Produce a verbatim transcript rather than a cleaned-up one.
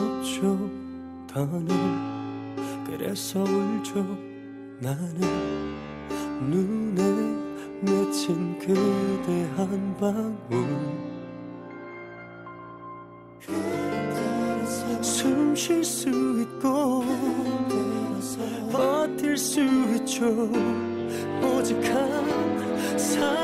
없죠 더는. 그래서 울죠 나는. 눈에 맺힌 그대 한 방울. 숨 쉴 수 있고 버틸 수 있죠 오직 한 사람